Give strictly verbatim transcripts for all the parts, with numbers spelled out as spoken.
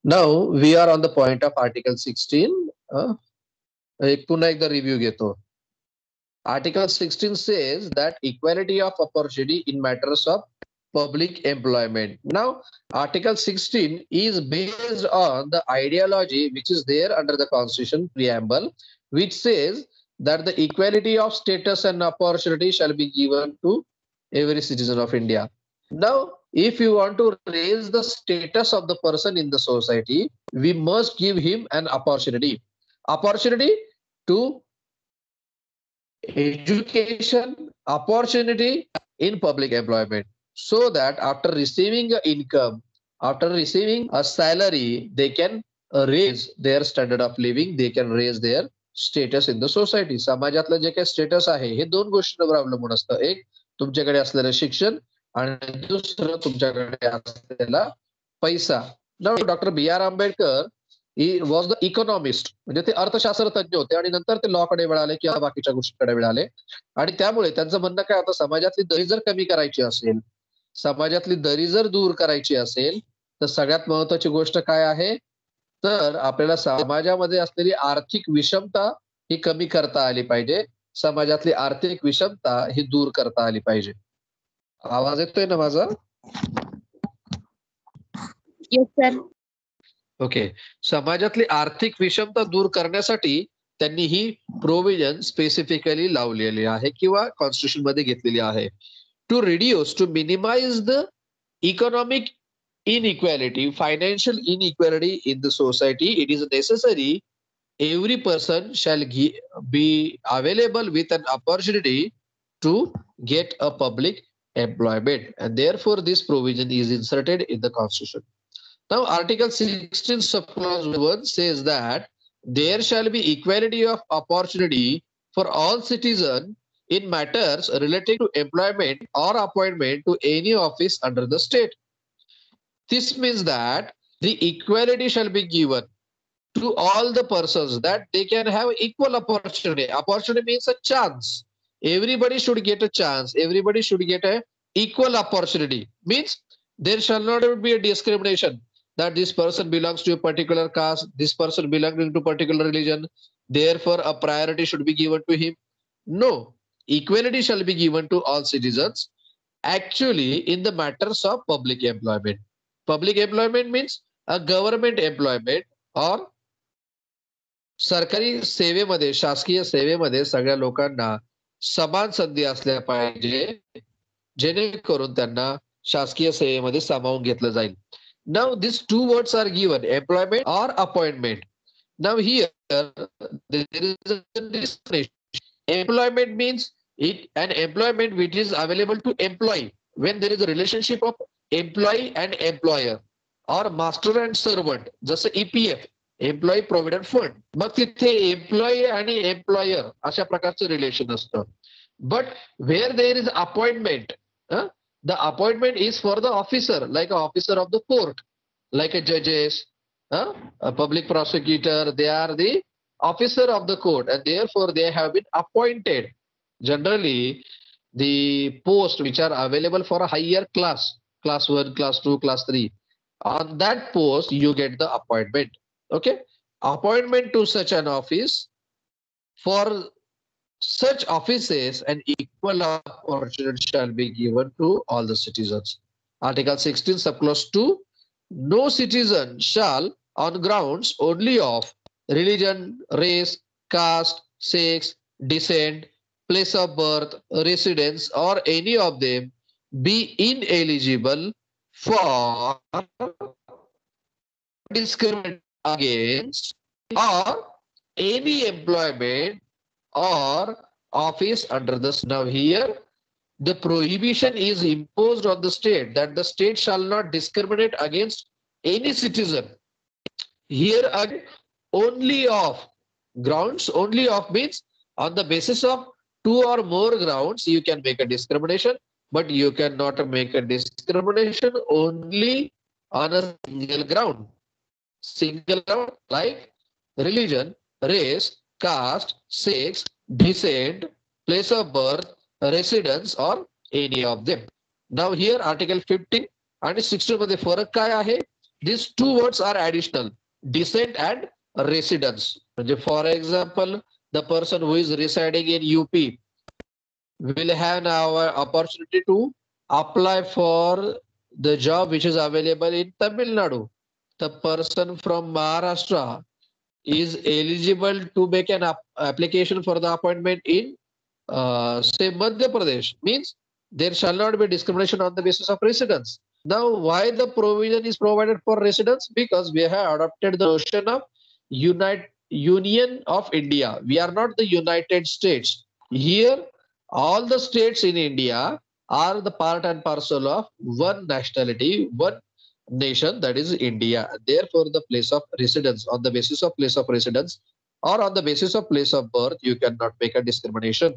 Now we are on the point of Article sixteen. Uh, एक पुन्हा एकदा review घेतो. Article sixteen says that equality of opportunity in matters of public employment. Now, Article sixteen is based on the ideology which is there under the Constitution preamble, which says that the equality of status and opportunity shall be given to every citizen of India. Now, if you want to raise the status of the person in the society, we must give him an opportunity. Opportunity to education, opportunity in public employment, so that after receiving an income, after receiving a salary, they can raise their standard of living, they can raise their status in the society. समाजातलं जे काही status आहे हे दोन गोष्टींवर अवलंबून असतं. एक तुमच्याकडे असलेलं शिक्षण आणि दुसरं तुमच्याकडे असलेला पैसा. Doctor B R Ambedkar he was the economist, म्हणजे ते अर्थशास्त्र तज्ञ होते आणि नंतर ते लॉ कडे वळाले किंवा बाकीच्या गोष्टींकडे वळाले. आणि त्यामुळे त्यांचं म्हणणं काय होतं, समाजातली दरी जर कमी करायची असेल, समाजातली दरी जर दूर करायची असेल, तर सगळ्यात महत्वाची गोष्ट काय आहे, तर आपल्याला समाजामध्ये असलेली आर्थिक विषमता ही कमी करता आली पाहिजे. समाजातली आर्थिक विषमता ही दूर करता आली पाहिजे. आवाज येतोय ना माझा? Yes sir. ओके. समाजातली आर्थिक विषमता दूर करण्यासाठी त्यांनी ही प्रोव्हिजन स्पेसिफिकली लावलेली आहे किंवा कॉन्स्टिट्यूशन मध्ये घेतलेली आहे. To reduce, to minimize the economic inequality, financial inequality in the society, it is necessary every person shall be available with an opportunity to get a public employment, and therefore this provision is inserted in the constitution. Now Article sixteen subclause one says that there shall be equality of opportunity for all citizens in matters relating to employment or appointment to any office under the state. This means that the equality shall be given to all the persons, that they can have equal opportunity. Opportunity means a chance. Everybody should get a chance. Everybody should get a equal opportunity. Means there shall not be a discrimination that this person belongs to a particular caste, this person belonging to a particular religion, therefore a priority should be given to him. No, equality shall be given to all citizens actually in the matters of public employment. Public employment means a government employment or सरकारी सेवेमध्ये, शासकीय सेवेमध्ये सगळ्या लोकांना समान संधी असल्या पाहिजे, जेणेकरून त्यांना शासकीय सेवेमध्ये सामावून घेतलं जाईल. Now these two words are given, employment or appointment. Now here there is a distinction. Employment means it an employment which is available to employee when there is a relationship of employee and employer or master and servant, जसं E P F, employee provident fund. मग तिथे employee आणि employer अशा प्रकारचं relation असतं. But where there is appointment, the appointment is for the officer, like a officer of the court, like a जजेस, public prosecutor, they are the officer of the court and therefore they have been appointed. Generally the posts which are available for a higher class, class one, class two, class three, on that post you get the appointment. Okay, appointment to such an office, for such offices an equal opportunity shall be given to all the citizens. Article sixteen subclause two, no citizen shall on grounds only of religion, race, caste, sex, descent, place of birth, residence or any of them be ineligible for discrimination against or any employment or office under the. Now here the prohibition is imposed on the state, that the state shall not discriminate against any citizen. Here again, only of grounds, only of means on the basis of two or more grounds you can make a discrimination, but you cannot make a discrimination only on a single ground. Single ground like religion, race, caste, sex, descent, place of birth, residence or any of them. Now here article fifteen आणि sixteen मध्ये फरक काय आहे, these two words are additional, descent and residence. म्हणजे for example, the person who is residing in U P will have now an opportunity to apply for the job which is available in Tamil Nadu. The person from Maharashtra is eligible to make an application for the appointment in uh, say Madhya Pradesh. Means there shall not be discrimination on the basis of residence. Now, why the provision is provided for residence? Because we have adopted the notion of unite Union of India. We are not the United States. Here, all the states in India are the part and parcel of one nationality, one nation, that is India. Therefore, the place of residence, on the basis of place of residence or on the basis of place of birth, you cannot make a discrimination.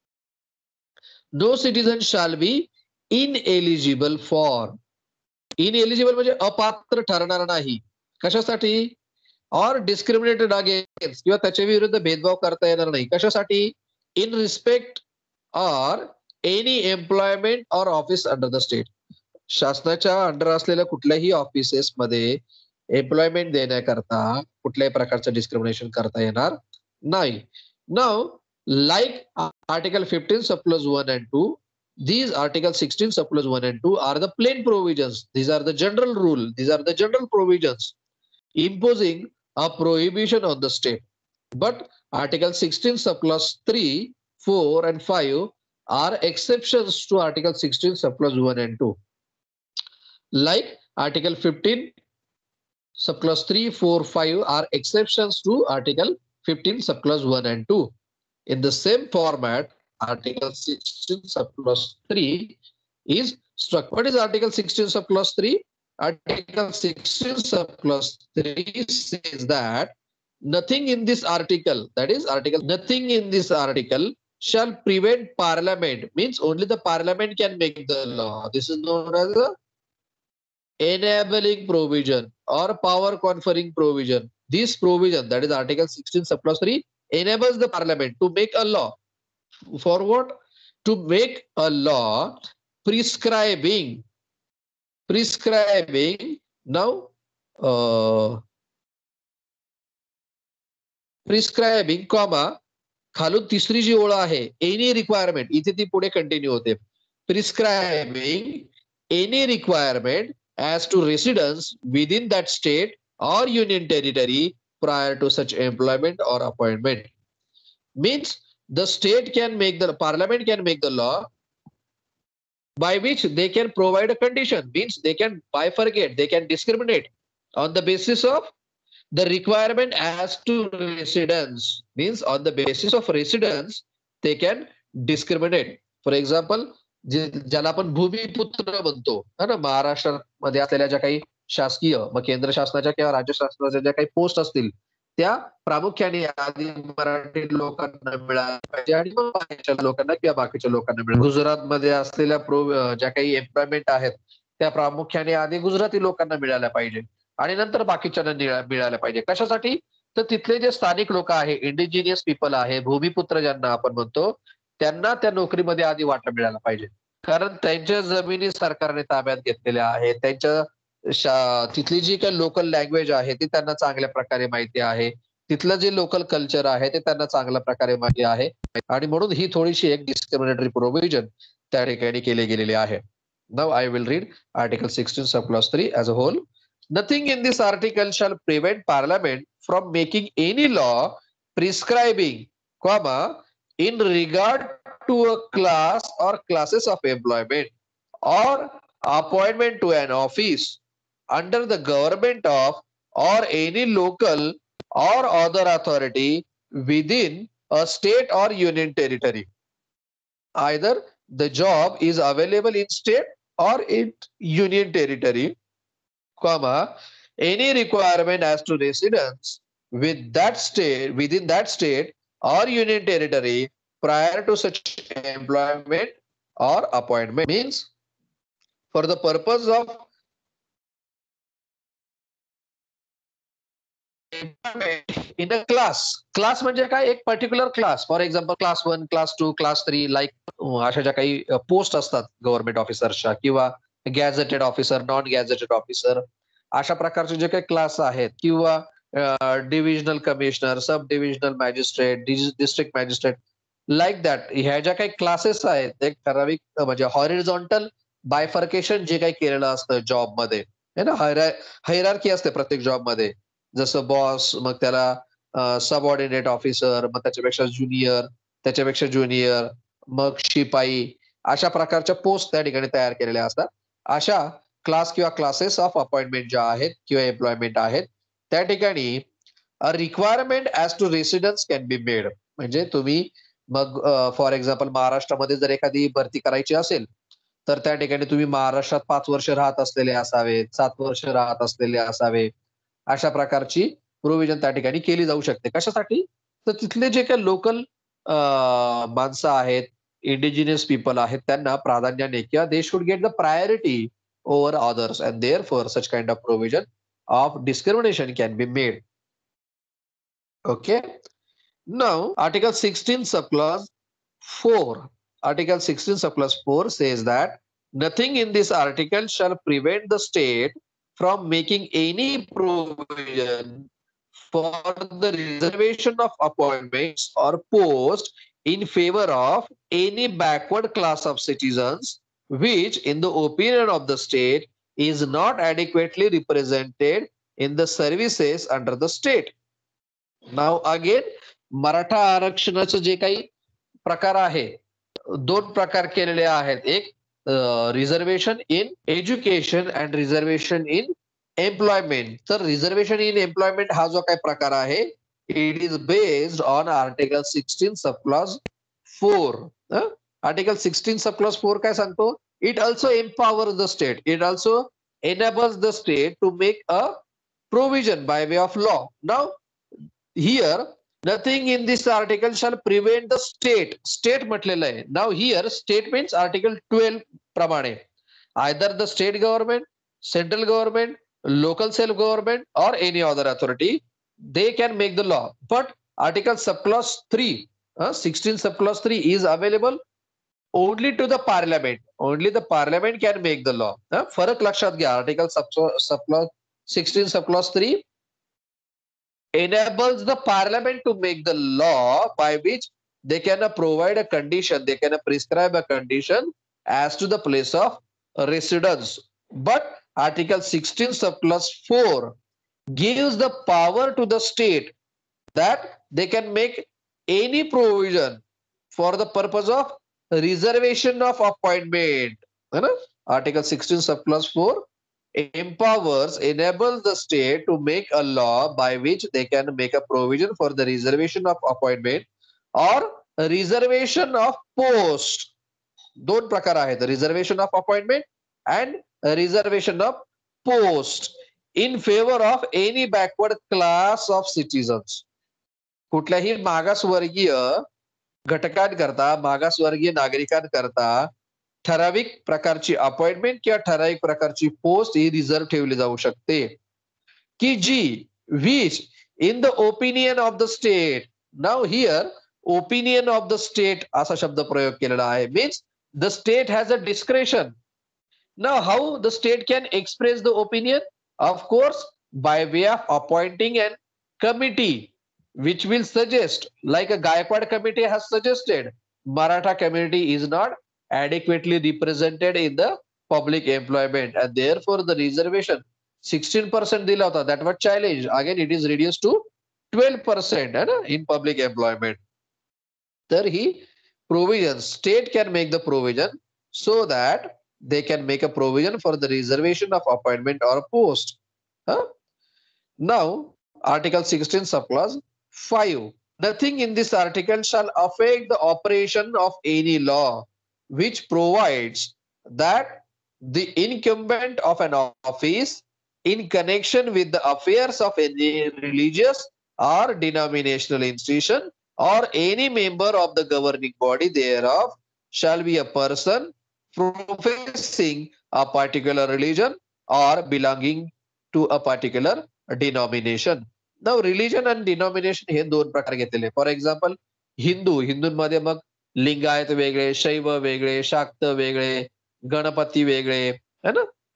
No citizen shall be ineligible for. Ineligible म्हणजे अपात्र ठरणार नाही. कशासाठी? और discriminated against किंवा त्याच्या विरुद्ध भेदभाव करता येणार नाही. कशासाठी? In respect or any employment or office under the state. शासनाच्या अंडर असलेल्या कुठल्याही ऑफिसेस मध्ये एम्प्लॉयमेंट देण्याकरता कुठल्याही प्रकारचं डिस्क्रिमिनेशन करता येणार नाही. Now like Article fifteen subclause one and two, these Article sixteen subclause one and two are the plain provisions. These are the general rule. These are the general provisions imposing a prohibition on the state. But Article sixteen subclause three, four and five are exceptions to Article sixteen subclause one and two. Like Article fifteen subclause three, four, five are exceptions to Article fifteen subclause one and two. In the same format, Article sixteen subclause three is struck. What is Article sixteen subclause three? Article sixteen subclause three says that nothing in this article, that is article, nothing in this article shall prevent Parliament. Means only the Parliament can make the law. This is known as a enabling provision or power conferring provision. This provision, that is Article sixteen subclause three, enables the Parliament to make a law. For what? To make a law prescribing, prescribing, now, uh, prescribing, comma, खालून तिसरी जी ओळ आहे, any requirement, इथे ती पुढे continue होते. Prescribing any requirement as to residence within that state or union territory prior to such employment or appointment. Means the state can make the Parliament can make the law by which they can provide a condition. Means they can bifurcate, they can discriminate on the basis of the requirement as to residence. Means on the basis of residence they can discriminate. For example, ज्याला आपण भूमिपुत्र म्हणतो है ना, महाराष्ट्रामध्ये असलेल्या ज्या काही शासकीय मग केंद्र शासनाच्या किंवा राज्य शासनाच्या ज्या काही पोस्ट असतील त्या प्रामुख्याने आधी मराठी लोकांना मिळाल्या पाहिजे आणि मग बाकीच्या लोकांना किंवा बाकीच्या लोकांना मिळाल्या. गुजरातमध्ये असलेल्या प्रो ज्या काही एम्प्लॉयमेंट आहेत त्या प्रामुख्याने आधी गुजराती लोकांना मिळाल्या पाहिजे आणि नंतर बाकीच्यांना मिळाल्या पाहिजे. कशासाठी? तर तिथले जे स्थानिक लोक आहे, इंडिजिनियस पीपल आहे, भूमिपुत्र ज्यांना आपण म्हणतो, त्यांना त्या नोकरीमध्ये आधी वाटा मिळायला पाहिजे. कारण त्यांच्या जमिनी सरकारने ताब्यात घेतलेल्या आहेत, त्यांच्या तिथली जी काही लोकल लँग्वेज आहे ती त्यांना चांगल्या प्रकारे माहिती आहे, तिथलं जे लोकल कल्चर आहे ते त्यांना चांगल्या प्रकारे माहिती आहे आणि म्हणून ही थोडीशी एक डिस्क्रिमिनेटरी प्रोव्हिजन त्या ठिकाणी केले गेलेले आहे. Now I will read article sixteen subclause three as a whole. Nothing in this article shall prevent Parliament from making any law prescribing, comma, in regard to a class or classes of employment or appointment to an office under the government of or any local or other authority within a state or union territory. Either the job is available in state or in union territory, comma, any requirement as to residence with that state within that state or union territory prior to such employment or appointment. Means for the purpose of in a class, class म्हणजे काय, एक particular class, for example class one, class two, class three, like अशा ज्या काही post असतात government ऑफिसरच्या किंवा gazetted officer, non gazetted officer, अशा प्रकारचे जे काही क्लास आहेत किंवा divisional commissioner, sub divisional magistrate, district magistrate, like that ह्या ज्या काही क्लासेस आहेत एक ठराविक म्हणजे हॉरिझॉन्टल बायफर्केशन जे काही केलेलं असतं जॉबमध्ये है ना, हायरार्की असते प्रत्येक जॉबमध्ये. जसं बॉस, मग त्याला सबऑर्डिनेट ऑफिसर, मग त्याच्यापेक्षा ज्युनियर, त्याच्यापेक्षा ज्युनियर, मग शिपाई, अशा प्रकारच्या पोस्ट त्या ठिकाणी तयार केलेल्या असतात. अशा क्लास किंवा क्लासेस ऑफ अपॉइंटमेंट ज्या आहेत किंवा एम्प्लॉयमेंट आहेत त्या ठिकाणी a requirement as to residence can be made. म्हणजे तुम्ही मग फॉर एक्झाम्पल महाराष्ट्रामध्ये जर एखादी भरती करायची असेल तर त्या ठिकाणी तुम्ही महाराष्ट्रात पाच वर्ष राहत असलेले असावे, सात वर्ष राहत असलेले असावे, अशा प्रकारची प्रोव्हिजन त्या ठिकाणी केली जाऊ शकते. कशासाठी? तर तिथले जे काही लोकल माणसं आहेत, इंडिजिनियस पीपल आहेत, त्यांना प्राधान्याने किंवा they should get the priority over others and therefore such kind of provision of discrimination can be made. Okay. Now, Article sixteen subclause four. Article sixteen subclause four says that nothing in this article shall prevent the state from making any provision for the reservation of appointments or posts in favor of any backward class of citizens which, in the opinion of the state, is not adequately represented in the services under the state. Now again Maratha आरक्षणाचं जे काही प्रकार आहे दोन प्रकार केलेले आहेत. एक reservation in education and reservation in employment. तर रिझर्वेशन इन एम्प्लॉयमेंट हा जो काही प्रकार आहे it is based on article sixteen subclause four. Article sixteen subclause four काय सांगतो? It also empowers the state, it also enables the state to make a provision by way of law. Now here nothing in this article shall prevent the state. State म्हटलेलं आहे. Now here state means article twelve प्रमाणे either the state government, central government, local self government or any other authority they can make the law. But article subclause three, uh, sixteen subclause three is available only to the parliament. Only the parliament can make the law. uh, फरक लक्षात घ्या. article subclause sixteen subclause three enables the parliament to make the law by which they can uh, provide a condition, they can uh, prescribe a condition as to the place of residence. But article sixteen subclause four gives the power to the state that they can make any provision for the purpose of reservation of appointment. Article sixteen subclause four empowers, enables the state to make a law by which they can make a provision for the reservation of appointment or reservation of post. दोन प्रकार आहेत, reservation of appointment and reservation of post in favor of any backward class of citizens. कुठल्याही मागासवर्गीय घटकांकरता, मागासवर्गीय नागरिकांकरता ठराविक प्रकारची appointment किंवा ठराविक प्रकारची पोस्ट ही रिझर्व ठेवली जाऊ शकते की जी which in the opinion of the state. Now here opinion of the state असा शब्द प्रयोग केलेला आहे. Means the state has a discretion. Now how the state can express the opinion? Of course by way of appointing an committee which will suggest, like a Gaikwad committee has suggested, Maratha community is not adequately represented in the public employment and therefore the reservation sixteen percent dila hota, that was challenged. Again it is reduced to twelve percent in public employment. There he provision, state can make the provision so that they can make a provision for the reservation of appointment or post. Huh? Now article sixteen subclause five. Nothing in this article shall affect the operation of any law which provides that the incumbent of an office in connection with the affairs of any religious or denominational institution or any member of the governing body thereof shall be a person professing a particular religion or belonging to a particular denomination. Now religion and denomination हे दोन प्रकार घेतलेले. For example Hindu, हिंदूंमध्ये मग लिंगायत वेगळे, शैव वेगळे, शाक्त वेगळे, गणपती वेगळे, है ना,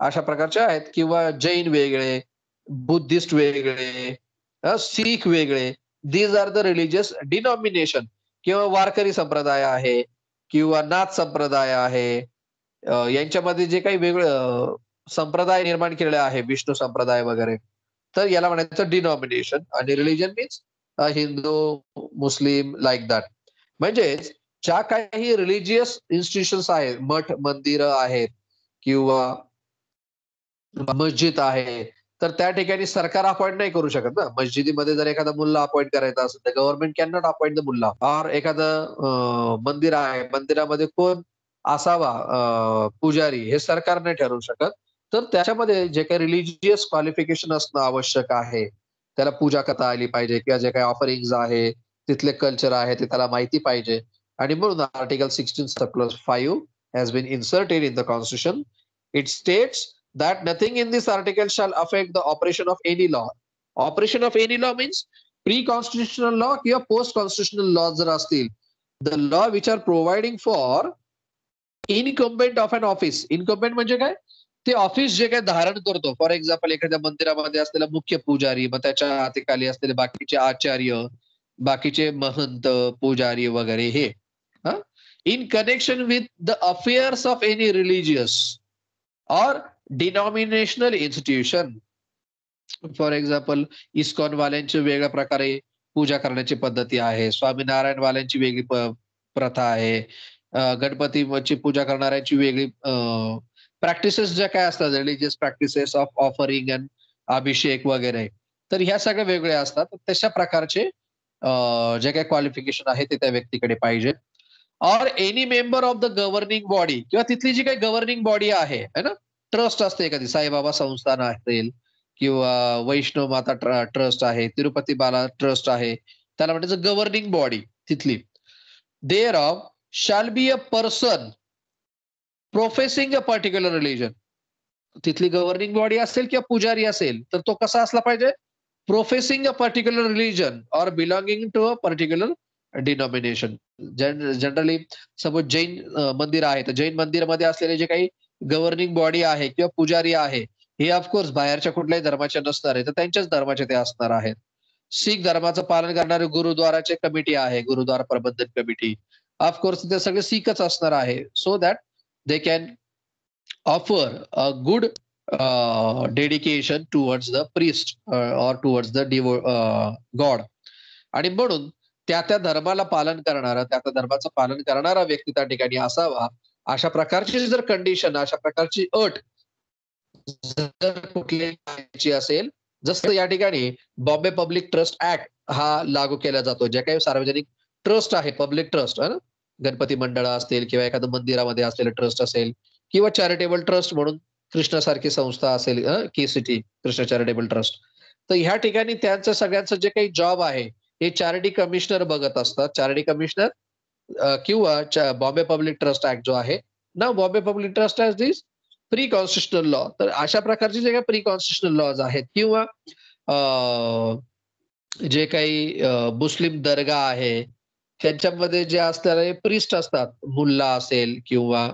अशा प्रकारचे आहेत, किंवा जैन वेगळे, बुद्धिस्ट वेगळे, सीख वेगळे. These are the religious denomination. किंवा वारकरी संप्रदाय आहे किंवा नाथ संप्रदाय आहे, यांच्यामध्ये जे काही वेगळं संप्रदाय निर्माण केलेले आहे, विष्णू संप्रदाय वगैरे, तर याला म्हणायचं डिनॉमिनेशन. आणि religion means Hindu, Muslim, like that. म्हणजेच ज्या काही रिलिजियस इन्स्टिट्यूशन्स आहेत, मठ मंदिरं आहेत किंवा मस्जिद आहे, तर त्या ठिकाणी सरकार अपॉइंट नाही करू शकत ना. मस्जिदीमध्ये जर एखादा मुल्ला अपॉइंट करायचा असेल तर government can not appoint the mullah. Or एखादं मंदिर आहे, मंदिरामध्ये कोण असावा पुजारी, हे सरकार नाही ठरवू शकत. तर त्याच्यामध्ये जे काही रिलिजियस क्वालिफिकेशन असणं आवश्यक आहे, त्याला पूजा करता आली पाहिजे, किंवा जे काही ऑफरिंग्ज आहे, तिथले कल्चर आहे, ते त्याला माहिती पाहिजे. आणि म्हणून article sixteen sub clause five has been inserted in the constitution. It states that nothing in this article shall affect the operation of any law. Operation of any law means pre-constitutional law किंवा post-constitutional laws जर असतील, the law which are providing for incumbent of an office. Incumbent म्हणजे काय? ते office जे काही धारण करतो. फॉर एक्झाम्पल एखाद्या मंदिरामध्ये असलेला मुख्य पुजारी, मग त्याच्या हातीखाली असलेले बाकीचे आचार्य, बाकीचे महंत, पुजारी वगैरे, हे in connection with the affairs of any religious or denominational institution. For example ISKCON वाल्यांची वेगळ्या प्रकारे पूजा करण्याची पद्धती आहे, स्वामीनारायण वाल्यांची वेगळी प्रथा आहे, गणपतीची पूजा करणाऱ्यांची वेगळी प्रॅक्टिसेस ज्या काय असतात, religious practices of offering and abhishek वगैरे, तर ह्या सगळ्या वेगळ्या असतात. तशा प्रकारचे जे काही क्वालिफिकेशन आहे ते त्या व्यक्तीकडे पाहिजे. Or any member of the governing body, किंवा तिथली जी काही गव्हर्निंग बॉडी आहे है ना, ट्रस्ट असते एखादी, साईबाबा संस्थान असेल किंवा वैष्णव माता ट्रस्ट आहे, तिरुपती बाला ट्रस्ट आहे, त्याला म्हणायचं गव्हर्निंग बॉडी तिथली. Thereof shall be a person professing a particular religion. तिथली गव्हर्निंग बॉडी असेल किंवा पुजारी असेल, तर तो कसा असला पाहिजे? Professing a particular religion or belonging to a particular denomination. Generally suppose Jain मंदिर आहे, तर जैन मंदिरमध्ये असलेले जे काही गव्हर्निंग बॉडी आहे किंवा पुजारी आहे, हे ऑफकोर्स बाहेरच्या कुठल्याही धर्माचे नसणार आहे, तर त्यांच्याच धर्माचे ते असणार आहेत. शीख धर्माचं पालन करणारे गुरुद्वाराचे कमिटी आहे, गुरुद्वारा प्रबंधन कमिटी, ऑफकोर्स ते सगळे सीखच असणार आहे. So that they can offer a good dedication towards the priest or towards the god. आणि म्हणून त्या त्या धर्माला पालन करणारा, त्या त्या धर्माचं पालन करणारा व्यक्ती त्या ठिकाणी असावा. अशा प्रकारची जर कंडिशन, अशा प्रकारची अट जर कुठली असेल, जसं या ठिकाणी बॉम्बे पब्लिक ट्रस्ट ऍक्ट हा लागू केला जातो. ज्या काही सार्वजनिक ट्रस्ट आहे, पब्लिक ट्रस्ट, गणपती मंडळ असतील किंवा एखादं मंदिरामध्ये असलेलं ट्रस्ट असेल, किंवा चॅरिटेबल ट्रस्ट म्हणून कृष्णासारखी संस्था असेल, K city Krishna charitable trust, तर ह्या ठिकाणी त्यांचं सगळ्यांचं जे काही जॉब आहे हे चॅरिटी कमिशनर बघत असतात. चॅरिटी कमिशनर किंवा बॉम्बे पब्लिक ट्रस्ट ऍक्ट जो आहे ना, Bombay public trust act this pre constitutional law. तर अशा प्रकारचे जे काही प्री कॉन्स्टिट्युशनल लॉज आहेत, किंवा जे काही मुस्लिम दर्गा आहे त्यांच्यामध्ये जे असणारे प्रिस्ट असतात, मुल्ला असेल किंवा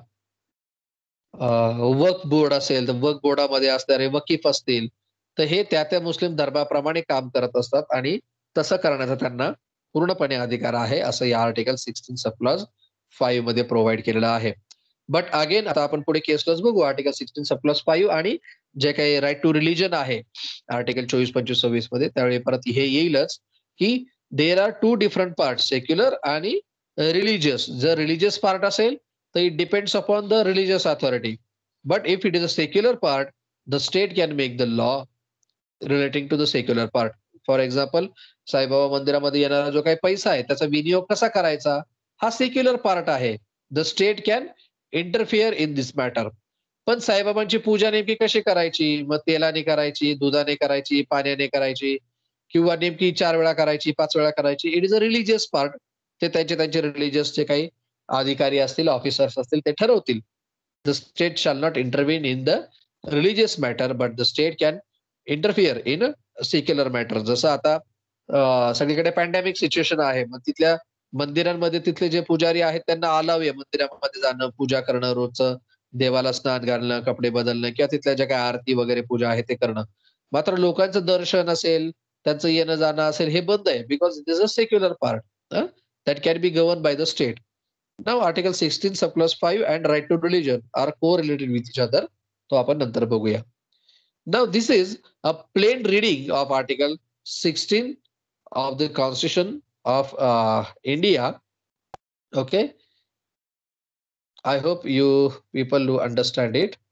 वक्फ बोर्ड असेल, तर वक्फ बोर्डामध्ये असणारे वकीफ असतील, तर हे त्या त्या मुस्लिम धर्माप्रमाणे काम करत असतात आणि तसं करण्याचा त्यांना पूर्णपणे अधिकार आहे, असं या article sixteen sub clause five मध्ये प्रोव्हाइड केलेलं आहे. बट अगेन आता आपण पुढे केस लॉज बघू, article sixteen sub clause five आणि जे काही राईट टू रिलिजन आहे आर्टिकल चोवीस पंचवीस सव्वीस मध्ये, त्यावेळी परत हे येईलच की there are two different part, secular आणि रिलिजियस. जर रिलिजियस पार्ट असेल तर it depends upon the religious authority, but if it is a secular part, the state can make the law relating to the secular part. For example Sai Baba मंदिरामध्ये येणारा जो काही पैसा आहे त्याचा विनियोग कसा करायचा, हा सेक्युलर पार्ट आहे. The state can interfere in this matter. पण साईबाबांची पूजा नेमकी कशी करायची, मग तेलाने करायची, दुधाने करायची, पाण्याने करायची, किंवा नेमकी चार वेळा करायची, पाच वेळा करायची, it is a religious part. ते त्यांचे त्यांचे रिलिजियसचे काही अधिकारी असतील, ऑफिसर्स असतील, ते ठरवतील. The state shall not intervene in the religious matter, but the state can interfere in secular matter. जसं आता सगळीकडे पॅन्डेमिक सिच्युएशन आहे, मग तिथल्या मंदिरांमध्ये तिथले जे पुजारी आहेत त्यांना अलाव आहे मंदिरामध्ये जाणं, पूजा करणं रोजचं देवाला स्नान घालणं, कपडे बदलणं किंवा तिथल्या ज्या काही आरती वगैरे पूजा आहे ते करणं. मात्र लोकांचं दर्शन असेल, त्यांचं येणं जाणं असेल हे बंद आहे because this a secular part that can be govern by the state. Now article sixteen sub clause five and right to religion are correlated with each other. तो आपण नंतर बघूया. Now this is a plain reading of article sixteen of the Constitution of uh, India. Okay, I hope you people do understand it.